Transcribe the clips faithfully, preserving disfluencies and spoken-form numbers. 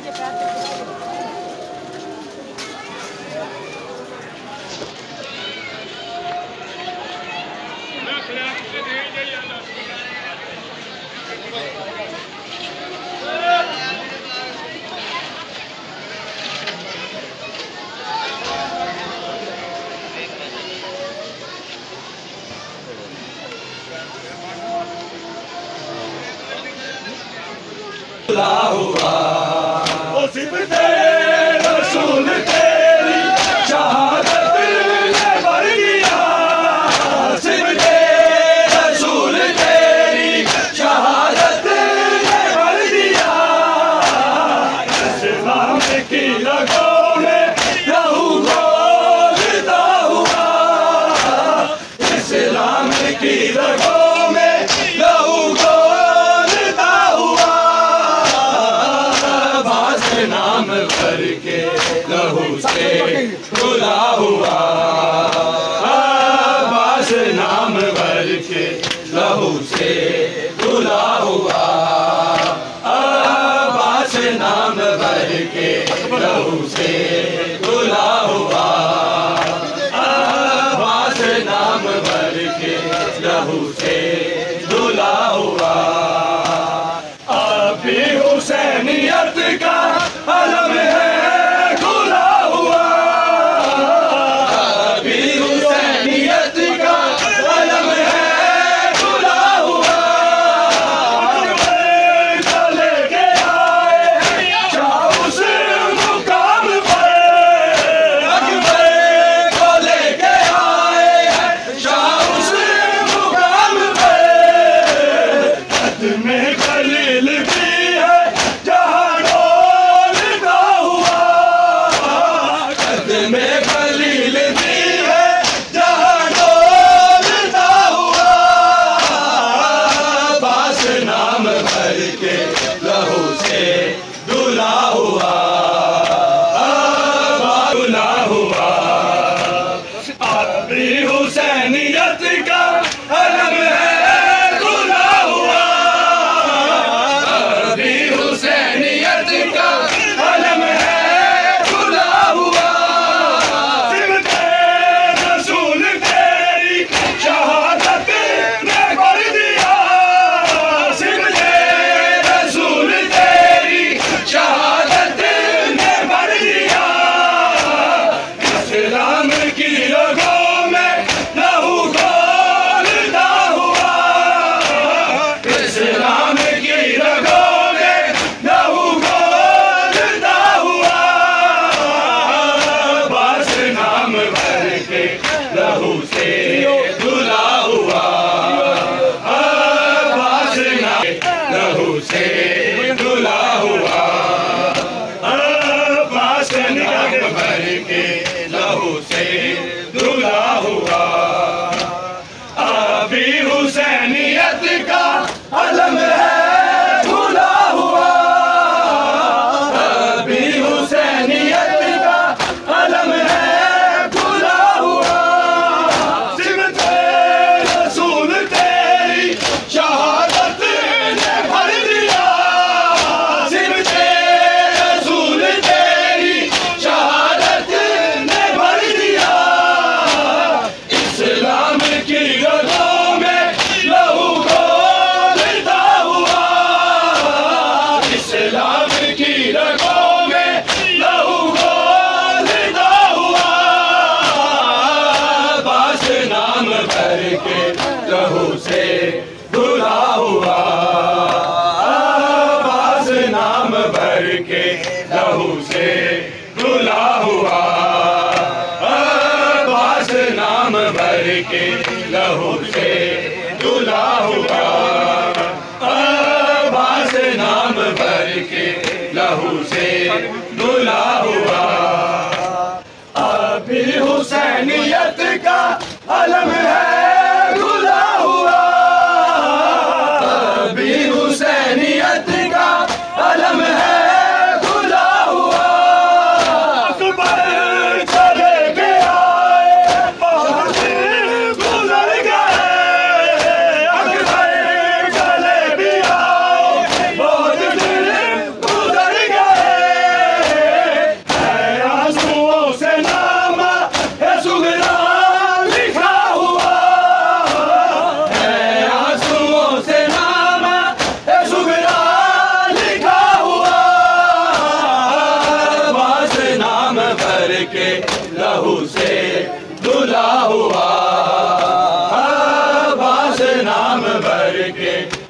हुआ ओ सिफते रसूल तेरी शहादत ने भर दिया, सिफते रसूल तेरी शहादत ने भर दिया। इस्लाम की रगों में लहू घोलता हुआ, इस्लाम की रगों में लहू नाम भर के लहू से धुला हुआ, आवाज नाम भर के लहू से धुला हुआ, आवाज नाम भर के लहू से धुला हुआ, आवाज नाम भर के लहू से धुला हुआ। अभी हुसैनियत का अलम है खुला हुआ, अभी हुसैनियत का अलम है खुला हुआ। चले के आए शाह उस मुकाम पर, अकबर को लेके आए शाह उस मुकाम पर। हद में खलील भी में खलील भी है जहाँ डोलता हुआ, बास नाम भर के लहू से धुला हुआ, धुला हुआ। अभी हुसैनियत का अलम है खुला हुआ, अभी हुसैनियत का अलम है लहू से धुला हुआ, आवाज लहू से धुला हुआ, आवाज नाम भर के लहू से धुला हुआ। अभी हुसैनियत का अलम है खुला हुआ, अभी हुसैनियत का अलम है लहू से धुला हुआ, आवाज नाम भर के लहू से धुला हुआ, आवाज नाम भर के लहू से धुला हुआ, आवाज नाम भर के लहू से धुला हुआ। अभी हुसैनियत का अलम है खुला हुआ, अभी हुसैनियत का अलम है खुला हुआ। अकबर चले के आए बहुत गुजर गए,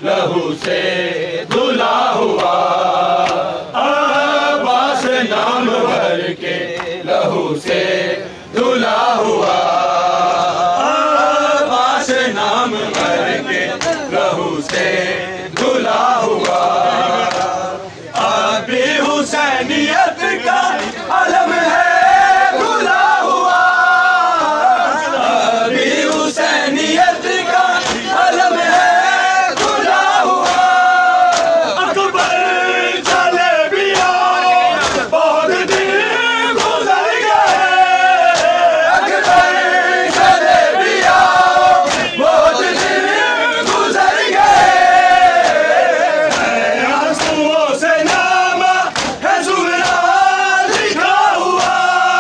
लहू से धुला हुआ। अब्बास नाम भर के लहू से धुला हुआ। अब्बास नाम भर के लहू से धुला हुआ। अभी हुसैनियत का अलम है धुला हुआ। अभी हुसैनियत का अलम है धुला हुआ। अकबर चले भी आओ बहुत दिन गुजर गए। अकबर चले भी आओ बहुत दिन गुजर गए। आंसुओं से नाम है जुमला लिखा हुआ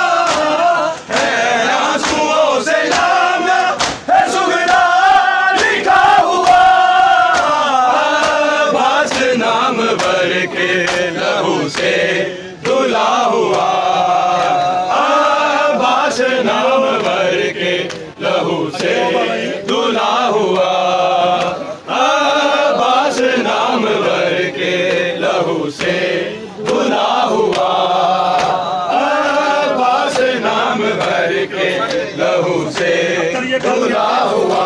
है। आंसुओं से नाम है जुमला लिखा हुआ। अब्बास नाम भर के लहू से धुला हुआ। अब्बास नाम भर के लहू से धुला हुआ। अब्बास नाम भर के लहू से धुला हुआ। अब्बास नाम भर के लहू से धुला हुआ।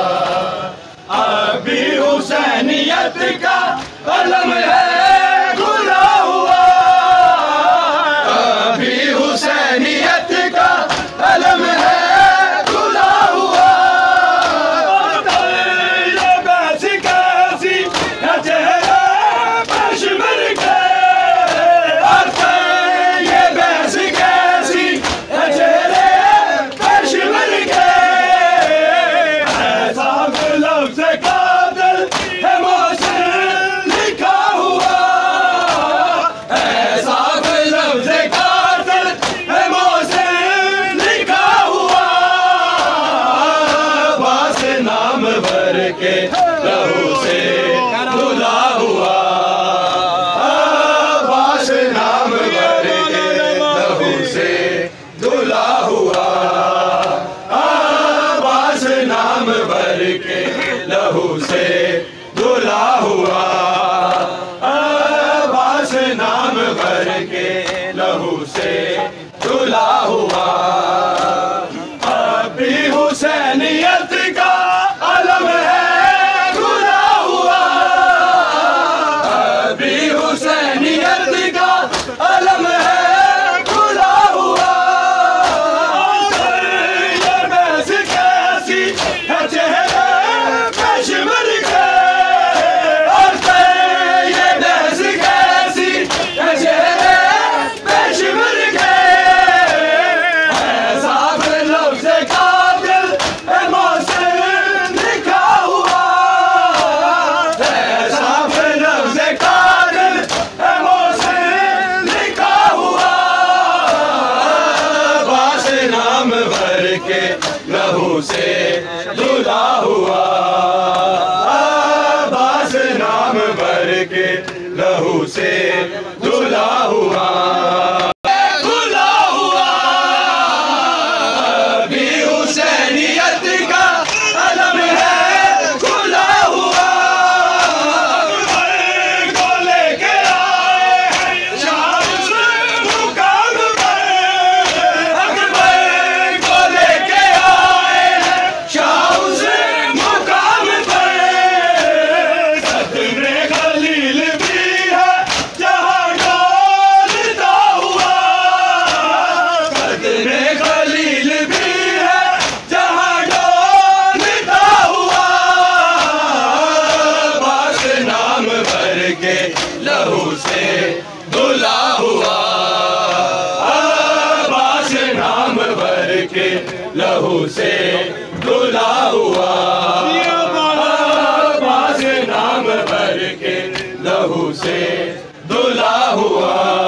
अभी हुसैनियत का अलम है धुला हुआ। अभी हुसैनियत का अलम है धुला हुआ। ये बस कैसी है चेहरा पेशमर के। ये बस कैसी है चेहरे पेशमर के। ऐसा लफ्ज़ कातिल है मोहसिन लिखा हुआ। ऐसा लफ्ज़ कातिल है मोहसिन लिखा हुआ। अब्बास नाम भर के लहू से धुला हुआ। अब्बास नाम भर के लहू से धुला हुआ। अब्बास नाम भर के लहू से धुला हुआ। अब्बास नाम भर के लहू से धुला हुआ। अभी हुसैनियत का अलम है धुला हुआ। अभी हुसैनियत का अलम है धुला हुआ। ये बस कैसी है चेहरे पेशमर के। ये बस कैसी है चेहरे पेशमर के। ऐसा लफ्ज़ कातिल है मोहसिन लिखा हुआ। ऐसा लफ्ज़ कातिल है मोहसिन लिखा हुआ। अब्बास नाम भर के लहू से धुला हुआ। अब्बास नाम भर के लहू से धुला हुआ। धुला हुआ। अभी हुसैनियत का अलम है धुला हुआ। अकबर को लेके आए हैं शाम से मुकाम पर। अकबर को लेके आए हैं शाम से मुकाम पर। सदमे खलील भी है जहाँ डोलता हुआ। सदमे खलील भी है जहाँ डोलता हुआ। अब्बास नाम भर के लहू से धुला हुआ। अब्बास नाम भर के लहू से धुला हुआ। अब्बास नाम भर के लहू से धुला हुआ।